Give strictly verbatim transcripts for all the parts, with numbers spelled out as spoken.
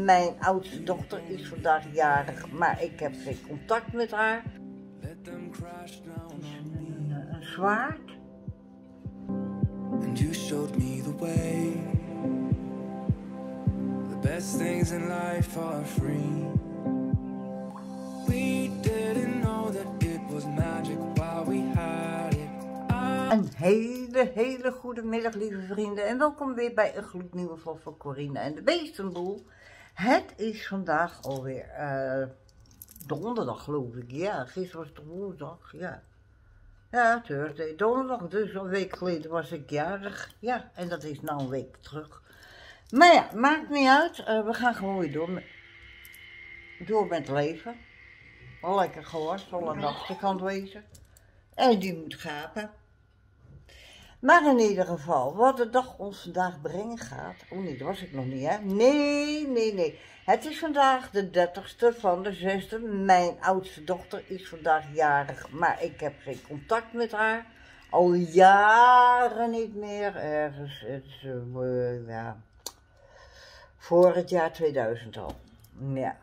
Mijn oudste dochter is vandaag jarig, maar ik heb geen contact met haar. Het is een, een, een zwaard. And you showed me the way. The best things in life are free. We didn't know that it was magic while we had it. Een hele, hele goede middag, lieve vrienden. En welkom weer bij een gloednieuwe vlog van Corine en de Beestenboel. Het is vandaag alweer uh, donderdag, geloof ik. Ja, gisteren was het woensdag, ja. Ja, Thursday, donderdag. Dus een week geleden was ik jarig. Ja, en dat is nou een week terug. Maar ja, maakt niet uit. Uh, we gaan gewoon weer door met, door met leven. Wel lekker gewoon, zal een achterkant wezen. En die moet gapen. Maar in ieder geval, wat de dag ons vandaag brengen gaat. Oh nee, dat was ik nog niet, hè? Nee, nee, nee. Het is vandaag de dertigste van de zesde. Mijn oudste dochter is vandaag jarig, maar ik heb geen contact met haar. Al jaren niet meer. Ergens, het is, uh, ja, voor het jaar tweeduizend al. Ja.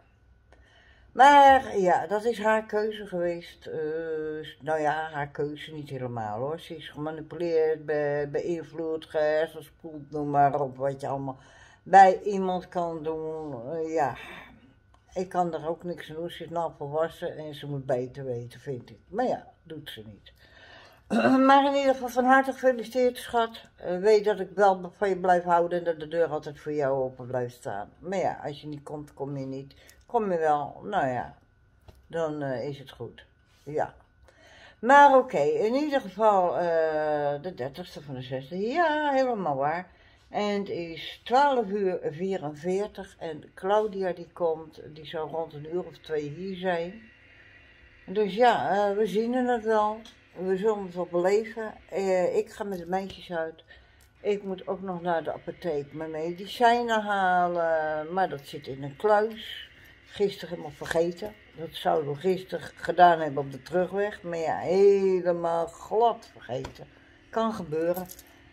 Maar ja, dat is haar keuze geweest. Uh, nou ja, haar keuze niet helemaal hoor. Ze is gemanipuleerd, be beïnvloed, gehersenspoeld, noem maar op wat je allemaal bij iemand kan doen. Uh, ja, ik kan er ook niks aan doen. Ze is nou volwassen en ze moet beter weten, vind ik. Maar ja, doet ze niet. Uh, maar in ieder geval van harte gefeliciteerd, schat. Uh, weet dat ik wel van je blijf houden en dat de deur altijd voor jou open blijft staan. Maar ja, als je niet komt, kom je niet. Kom je wel, nou ja, dan uh, is het goed, ja. Maar oké, okay, in ieder geval uh, de dertigste van de zesde, ja, helemaal waar. En het is twaalf uur vierenveertig en Claudia die komt, die zou rond een uur of twee hier zijn. Dus ja, uh, we zien het wel, we zullen het wel beleven. Uh, ik ga met de meisjes uit. Ik moet ook nog naar de apotheek mijn medicijnen halen, maar dat zit in een kluis. Gisteren helemaal vergeten. Dat zouden we gisteren gedaan hebben op de terugweg. Maar ja, helemaal glad vergeten. Kan gebeuren.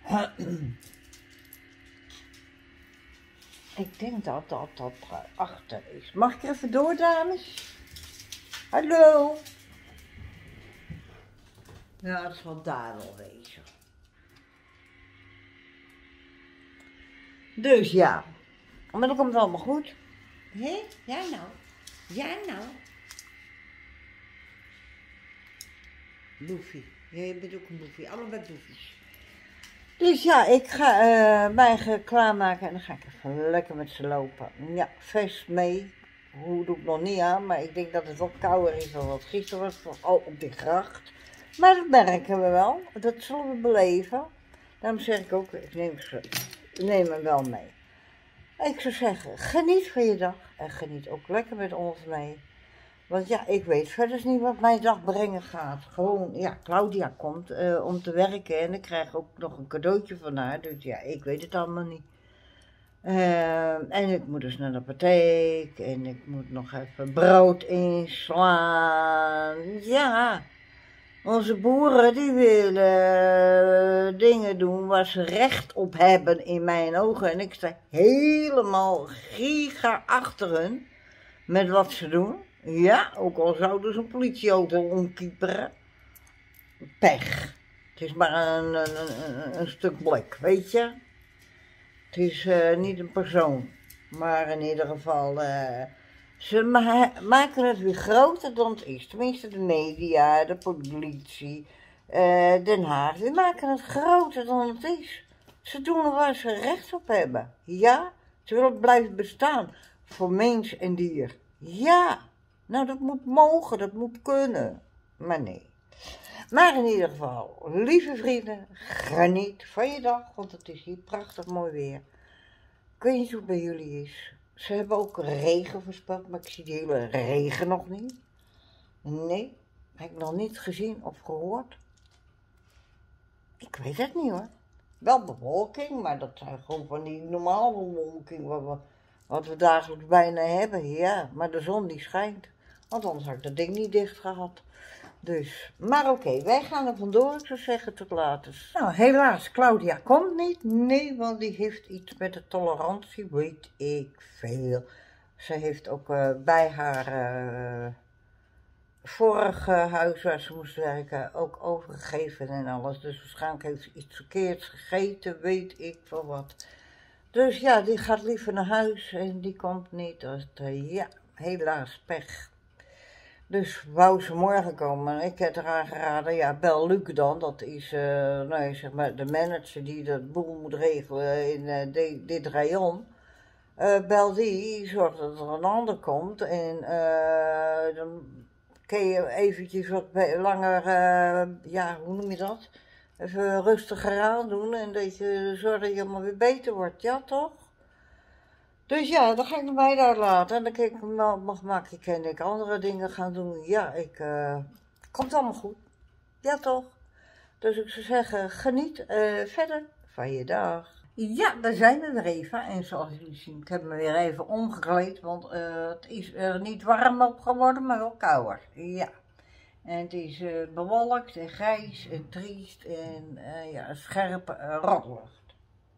Ik denk dat dat dat achter is. Mag ik er even door, dames? Hallo? Ja, het zal daar wel wezen. Dus ja. Maar dan komt het allemaal goed. Hé? Ja nou. Ja nou. Boefie. Jij bent ook een boefie. Allebei boefies. Dus ja, ik ga uh, mij klaarmaken en dan ga ik even lekker met ze lopen. Ja, vest mee. Hoe doe ik nog niet aan, maar ik denk dat het wat kouder is dan wat gisteren was. Vooral op de gracht. Maar dat merken we wel. Dat zullen we beleven. Daarom zeg ik ook, ik neem, ze, ik neem hem wel mee. Ik zou zeggen, geniet van je dag en geniet ook lekker met ons mee. Want ja, ik weet verder niet wat mijn dag brengen gaat. Gewoon, ja, Claudia komt uh, om te werken en ik krijg ook nog een cadeautje van haar. Dus ja, ik weet het allemaal niet. Uh, en ik moet dus naar de apotheek en ik moet nog even brood inslaan. Ja, onze boeren die willen uh, dingen doen waar ze recht op hebben in mijn ogen. En ik sta helemaal giga achter hun met wat ze doen. Ja, ook al zouden ze een politieauto omkieperen. Pech. Het is maar een, een, een, een stuk blik, weet je. Het is uh, niet een persoon. Maar in ieder geval... Uh, Ze ma maken het weer groter dan het is. Tenminste de media, de politie, uh, Den Haag. Die maken het groter dan het is. Ze doen er waar ze recht op hebben. Ja, ze willen het blijven bestaan. Voor mens en dier. Ja, nou dat moet mogen, dat moet kunnen. Maar nee. Maar in ieder geval, lieve vrienden, geniet van je dag. Want het is hier prachtig mooi weer. Ik weet niet hoe het bij jullie is. Ze hebben ook regen voorspeld, maar ik zie die hele regen nog niet. Nee, heb ik nog niet gezien of gehoord. Ik weet het niet hoor. Wel bewolking, maar dat zijn gewoon van die normale bewolking wat we, wat we dagelijks bijna hebben. Ja, maar de zon die schijnt. Want anders had ik dat ding niet dicht gehad. Dus, maar oké, okay, wij gaan er vandoor, ik zou zeggen, tot later. Nou, helaas, Claudia komt niet. Nee, want die heeft iets met de tolerantie, weet ik veel. Ze heeft ook uh, bij haar uh, vorige huis waar ze moest werken ook overgegeven en alles. Dus waarschijnlijk heeft ze iets verkeerds gegeten, weet ik veel wat. Dus ja, die gaat liever naar huis en die komt niet. Dus uh, ja, helaas pech. Dus wou ze morgen komen. Ik heb haar aangeraden, ja, bel Luc dan. Dat is uh, nee, zeg maar de manager die dat boel moet regelen in uh, de, dit rayon. Uh, bel die, zorg dat er een ander komt. En uh, dan kun je eventjes wat langer, uh, ja, hoe noem je dat? Even rustiger aan doen en dat je zorgt dat je allemaal weer beter wordt, ja toch? Dus ja, dan ga ik mij daar laten en dan kan ik mag maken, kan ik andere dingen gaan doen. Ja, ik, uh, komt allemaal goed. Ja toch? Dus ik zou zeggen, geniet uh, verder van je dag. Ja, daar zijn we weer even. En zoals jullie zien, ik heb me weer even omgekleed, want uh, het is er niet warm op geworden, maar wel kouder. Ja. En het is uh, bewolkt en grijs en triest en uh, ja, scherpe uh, rotlucht.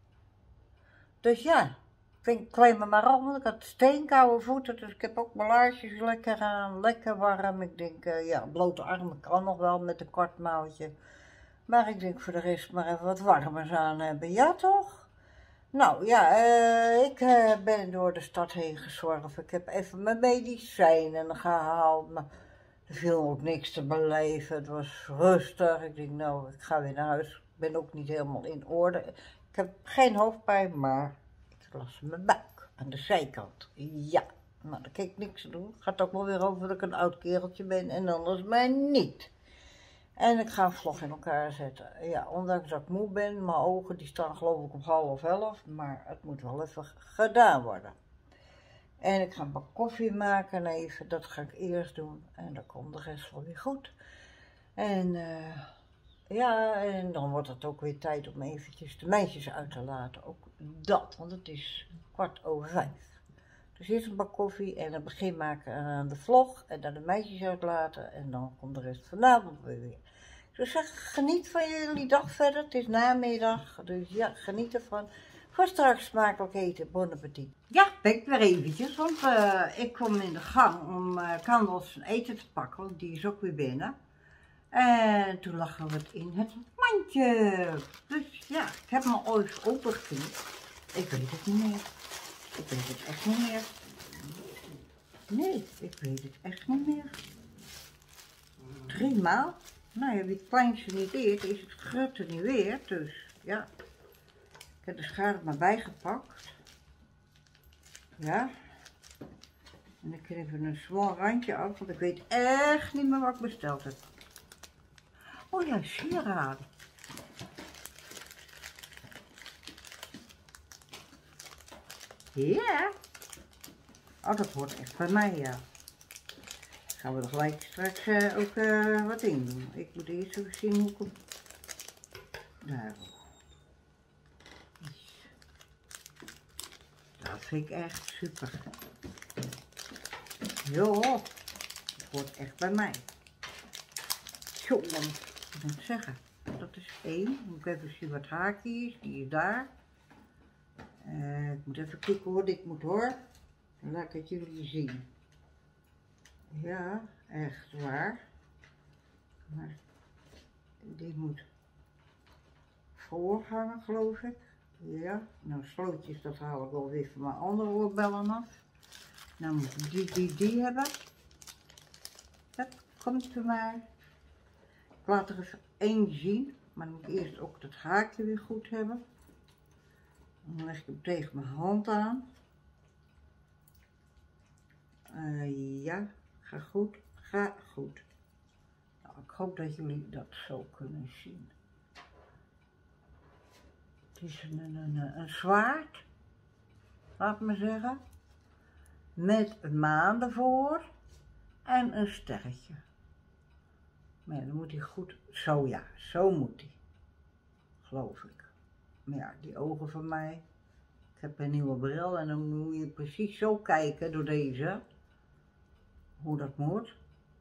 Dus ja. Ik kleed me maar om, want ik had steenkoude voeten, dus ik heb ook mijn laarsjes lekker aan, lekker warm. Ik denk, uh, ja, blote armen kan nog wel met een kort mouwtje. Maar ik denk voor de rest maar even wat warmers aan hebben, ja toch? Nou ja, uh, ik uh, ben door de stad heen gezworven. Ik heb even mijn medicijnen gehaald, maar er viel ook niks te beleven. Het was rustig. Ik denk, nou, ik ga weer naar huis. Ik ben ook niet helemaal in orde. Ik heb geen hoofdpijn, maar last in mijn buik, aan de zijkant. Ja, nou daar kan ik niks aan doen. Gaat ook wel weer over dat ik een oud kereltje ben en anders maar niet. En ik ga een vlog in elkaar zetten. Ja, ondanks dat ik moe ben, mijn ogen die staan geloof ik op half elf, maar het moet wel even gedaan worden. En ik ga een bak koffie maken even, dat ga ik eerst doen en dan komt de rest wel weer goed. En uh, ja, en dan wordt het ook weer tijd om eventjes de meisjes uit te laten. Ook dat, want het is kwart over vijf. Dus eerst een bak koffie en een begin maken aan de vlog. En dan de meisjes uitlaten en dan komt de rest vanavond weer. Ik zou zeggen, geniet van jullie dag verder. Het is namiddag, dus ja, geniet ervan. Voor straks smakelijk eten, bon appetit. Ja, ben ik weer eventjes, want uh, ik kom in de gang om uh, Kandels eten te pakken, want die is ook weer binnen. En toen lag er wat in het mandje. Dus ja, ik heb me ooit opengeknipt. Ik weet het niet meer. Ik weet het echt niet meer. Nee, ik weet het echt niet meer. Drie maal. Nou ja, wie het kleinste niet eet, is het grote niet weer. Dus ja, ik heb de schaar er maar bijgepakt. Ja. En ik heb even een smal randje af, want ik weet echt niet meer wat ik besteld heb. Oh ja, sieraden. Ja. Oh, dat hoort echt bij mij, ja. Gaan we er gelijk straks uh, ook uh, wat in doen. Ik moet eerst even zien hoe ik hem... Daar. Dat vind ik echt super. Jo, dat hoort echt bij mij. Zo, dan moet ik zeggen. Dat is één. Moet ik even zien wat haakje is. Die is daar. Uh, ik moet even kijken hoe dit moet hoor. Dan laat ik het jullie zien. Ja, echt waar. Maar die moet voorhangen geloof ik. Ja, nou slootjes dat haal ik wel weer van mijn andere oorbellen af. Nou moet ik die, die, die hebben. Dat komt er maar. Ik laat er even één zien, maar dan moet ik eerst ook dat haakje weer goed hebben. Dan leg ik hem tegen mijn hand aan. Uh, ja, ga goed, ga goed. Nou, ik hoop dat jullie dat zo kunnen zien. Het is een, een, een, een zwaard, laat me zeggen, met een maan ervoor en een sterretje. Maar ja, dan moet hij goed, zo ja, zo moet hij, geloof ik. Maar ja, die ogen van mij, ik heb een nieuwe bril en dan moet je precies zo kijken door deze, hoe dat moet.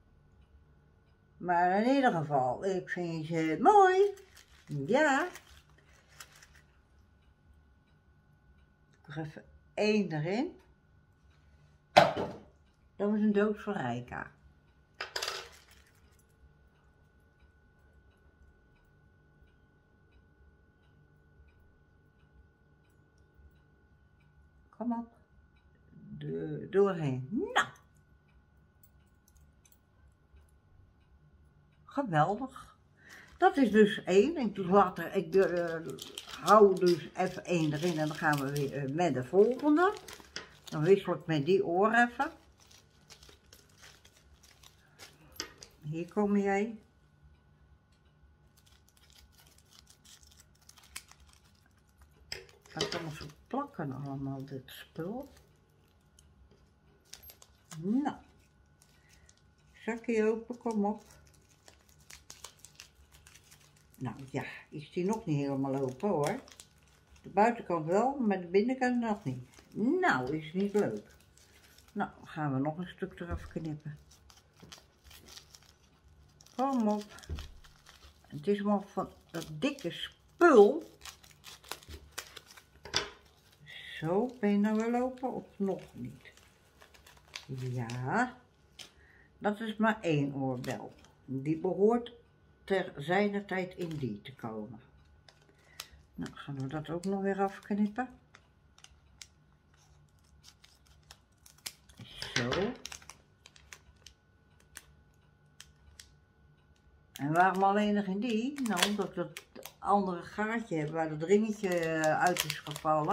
Maar in ieder geval, ik vind ze mooi, ja. Ik doe even één erin. Dat was een doos van Rijka. Kom op. De, doorheen. Nou. Geweldig. Dat is dus één. Ik doe later, ik uh, hou dus even één erin en dan gaan we weer uh, met de volgende. Dan wissel ik met die oor even. Hier kom jij. Het kan zo plakken allemaal, dit spul. Nou. Zakje open, kom op. Nou ja, is die nog niet helemaal open hoor. De buitenkant wel, maar de binnenkant nog niet. Nou, is niet leuk. Nou, dan gaan we nog een stuk eraf knippen. Kom op. Het is maar van dat dikke spul. Zo, ben je nou wel open of nog niet? Ja. Dat is maar één oorbel. Die behoort ter zijner tijd in die te komen. Nou, gaan we dat ook nog weer afknippen. Zo. En waarom alleen nog in die? Nou, omdat we het andere gaatje hebben waar het ringetje uit is gevallen.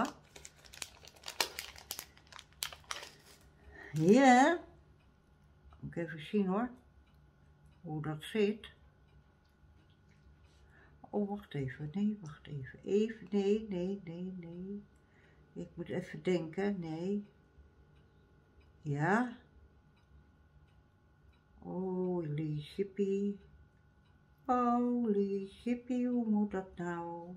Hier. Moet ik even zien hoor. Hoe dat zit. Oh, wacht even. Nee, wacht even. Even. Nee, nee, nee, nee. Ik moet even denken. Nee. Ja. Holy shippie. Holy shippie. Hoe moet dat nou?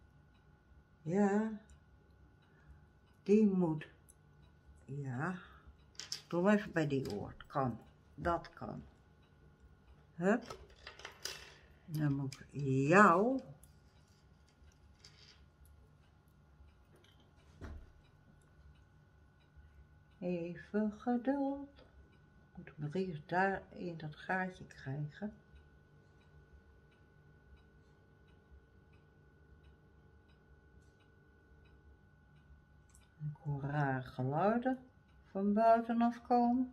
Ja. Die moet. Ja. Doe maar even bij die oor. Kan. Dat kan. Hup. Dan moet ik jou. Even geduld. Moet ik nog eerst daar in dat gaatje krijgen. Ik hoor rare geluiden van buitenaf komen.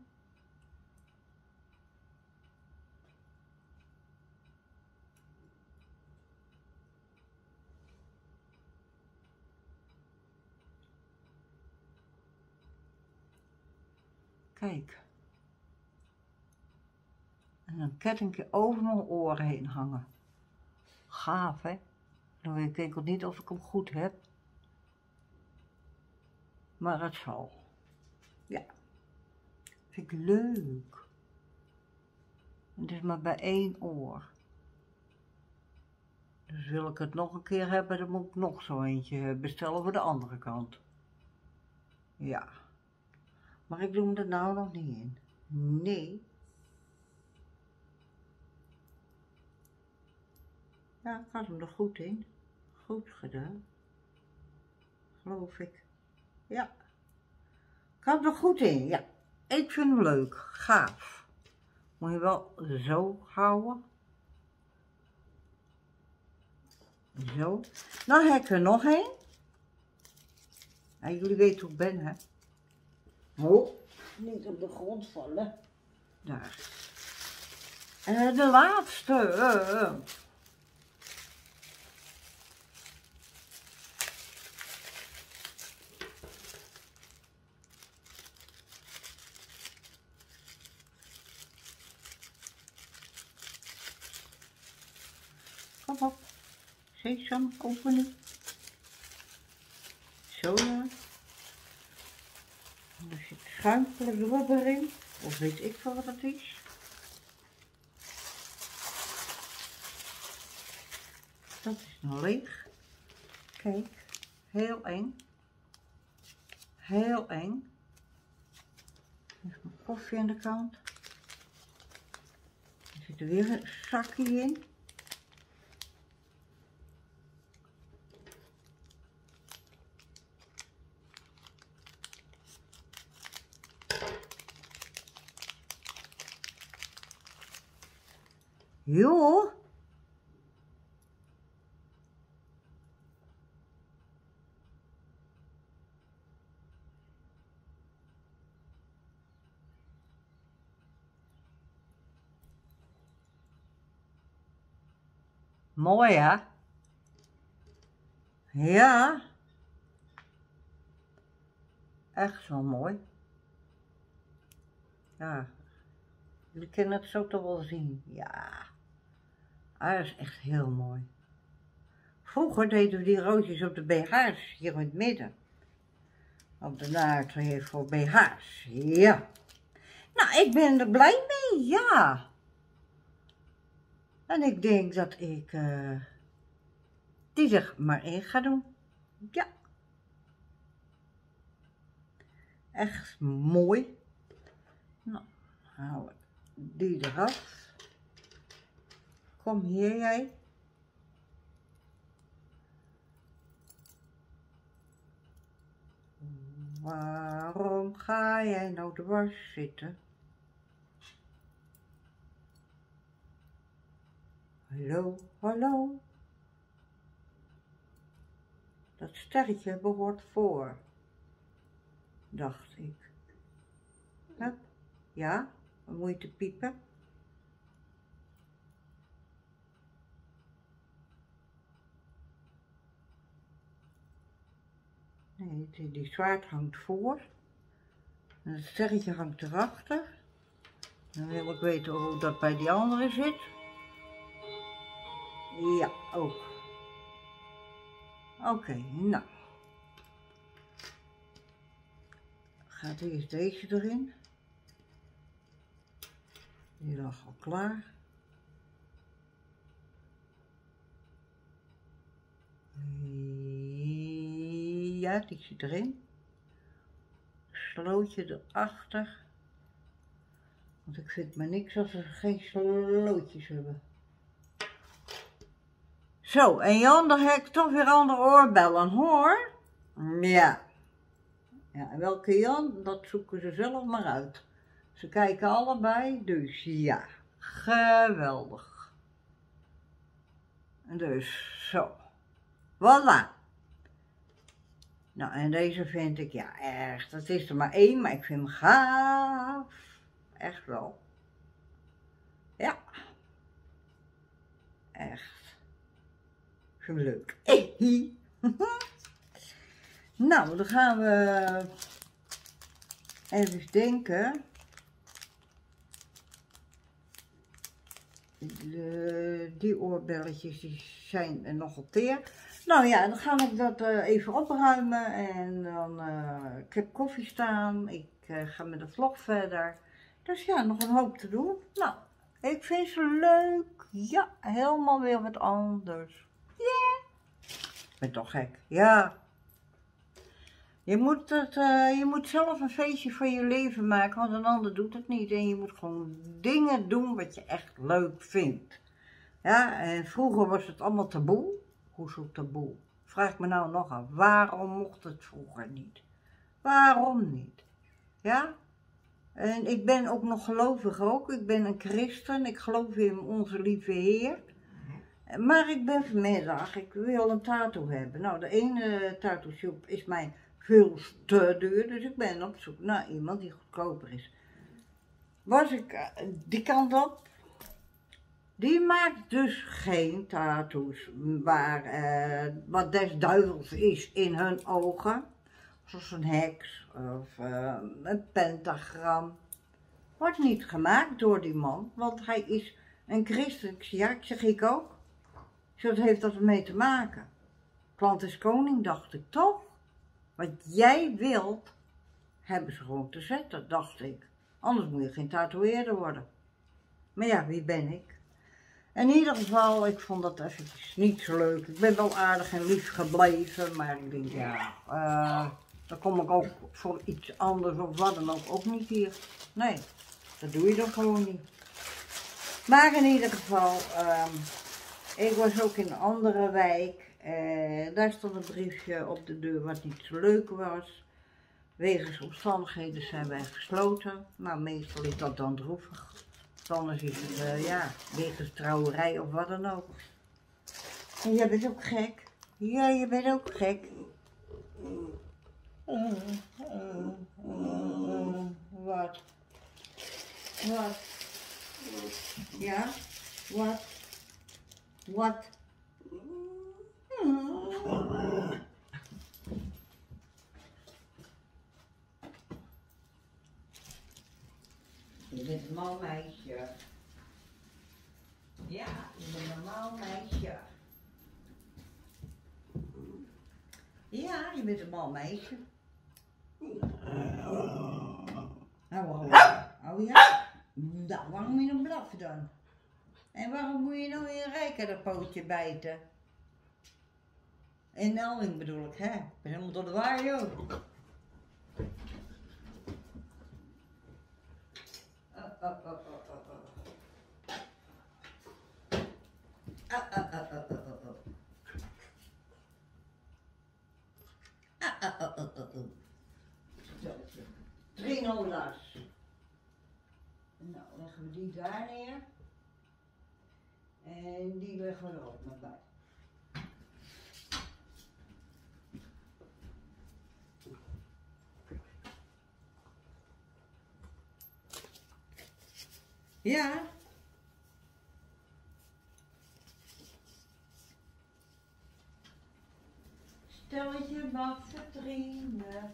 Kijk. En een kettingje over mijn oren heen hangen. Gaaf, hè? Dan weet ik niet of ik hem goed heb. Maar het zal. Ja. Vind ik leuk. Het is maar bij één oor. Dus wil ik het nog een keer hebben, dan moet ik nog zo eentje bestellen voor de andere kant. Ja. Maar ik doe hem er nou nog niet in. Nee. Ja, ik had hem er goed in. Goed gedaan. Geloof ik. Ja. Ik had hem er goed in, ja. Ik vind hem leuk. Gaaf. Moet je wel zo houden. Zo. Dan heb ik er nog één. Ja, jullie weten hoe ik ben, hè. Oh, niet op de grond vallen. Daar. En de laatste. Kom op. Sesam, openen. Zo ja. Er zit schuimkleur erin. Of weet ik veel wat het is. Dat is nog leeg. Kijk. Heel eng. Heel eng. Even mijn koffie aan de kant. Er zit er weer een zakje in. Joh. Mooi hè? Ja. Echt wel mooi. Ja. Jullie kunnen het zo toch wel zien. Ja. Ah, dat is echt heel mooi. Vroeger deden we die roodjes op de B H's hier in het midden. Op de naald voor B H's. Ja. Nou, ik ben er blij mee. Ja. En ik denk dat ik uh, die er maar in ga doen. Ja. Echt mooi. Nou, hou die eraf. Kom hier jij. Waarom ga jij nou dwars zitten? Hallo, hallo. Dat sterretje behoort voor, dacht ik. Hup. Ja, wat moet je te piepen? Nee, die, die zwaard hangt voor. En het sterretje hangt erachter. Dan wil ik weten hoe dat bij die andere zit. Ja, ook. Oké, okay, nou. Gaat eerst deze erin. Die lag al klaar. Ja, die zit erin. Slootje erachter. Want ik vind maar niks als we geen slootjes hebben. Zo, en Jan, dan heb ik toch weer andere oorbellen, hoor. Ja. Ja, en welke Jan, dat zoeken ze zelf maar uit. Ze kijken allebei, dus ja. Geweldig. Dus, zo. Voilà. Nou, en deze vind ik, ja, echt. Het is er maar één, maar ik vind hem gaaf. Echt wel. Ja. Echt. Ik vind hem leuk. Nou, dan gaan we even denken. De, die oorbelletjes die zijn er nogal teer. Nou ja, dan ga ik dat uh, even opruimen en dan, uh, ik heb koffie staan, ik uh, ga met de vlog verder. Dus ja, nog een hoop te doen. Nou, ik vind ze leuk. Ja, helemaal weer wat anders. Ja. Yeah. Ik ben toch gek. Ja. Je moet, het, uh, je moet zelf een feestje van je leven maken, want een ander doet het niet. En je moet gewoon dingen doen wat je echt leuk vindt. Ja, en vroeger was het allemaal taboe. Hoezo taboe? Vraag me nou nog aan, waarom mocht het vroeger niet? Waarom niet? Ja? En ik ben ook nog gelovig ook. Ik ben een christen. Ik geloof in onze lieve Heer. Maar ik ben vanmiddag, ik wil een tattoo hebben. Nou, de ene tattoo shop is mij veel te duur, dus ik ben op zoek naar iemand die goedkoper is. Was ik die kant op? Die maakt dus geen tattoos waar uh, wat des duivels is in hun ogen. Zoals een heks of uh, een pentagram. Wordt niet gemaakt door die man, want hij is een christen. Ik zeg, ja, ik zeg ik ook. Zo heeft dat ermee te maken. Klant is koning, dacht ik toch? Wat jij wilt, hebben ze gewoon te zetten, dacht ik. Anders moet je geen tatoeëerder worden. Maar ja, wie ben ik? In ieder geval, ik vond dat eventjes niet zo leuk. Ik ben wel aardig en lief gebleven, maar ik denk, ja, uh, dan kom ik ook voor iets anders of wat dan ook, ook niet hier. Nee, dat doe je dan gewoon niet. Maar in ieder geval, um, ik was ook in een andere wijk. Uh, daar stond een briefje op de deur wat niet zo leuk was. Wegens omstandigheden zijn wij gesloten. Nou, meestal is dat dan droevig. Anders is het, uh, ja, wegens trouwerij of wat dan ook. En jij bent ook gek. Ja, je bent ook gek. Uh, uh, uh, uh, wat? Wat? Ja? Wat? Wat? Je bent een mal meisje. Ja, je bent een mal meisje. Ja, je bent een mal meisje. Oh, oh ja? Nou, waarom moet je dan blaffen dan? En waarom moet je nou in rijker dat pootje bijten? In Elwing bedoel ik, hè? Ik ben helemaal door de waar, joh. Oh, oh, oh, oh, oh, oh. Oh, oh, oh, oh, oh, oh. Ah, ah, ah, ah, ah, ah. Zo, drie nola's. Nou, leggen we die daar neer. En die leggen we er ook nog bij. Ja. Stelletje wat verdrienen.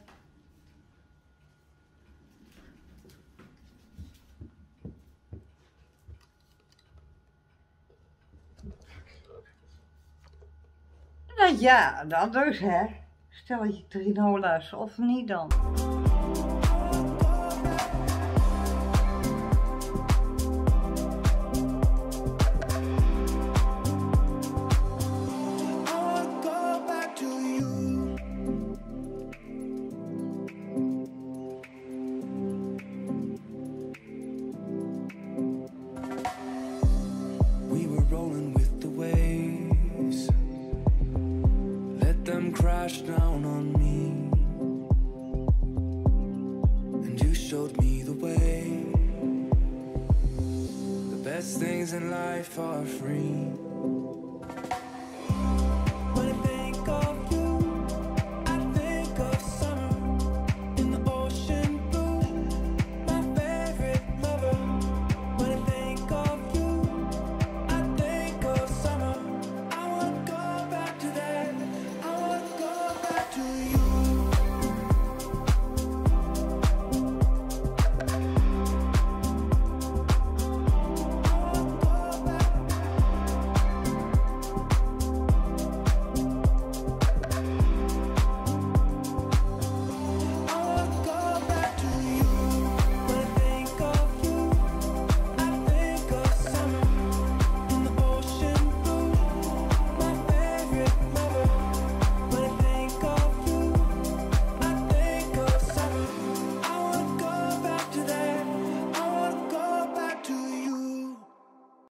Nou ja, dat dus hè. Stelletje trinola's of niet dan. Crash down on me, and you showed me the way. The best things in life are free.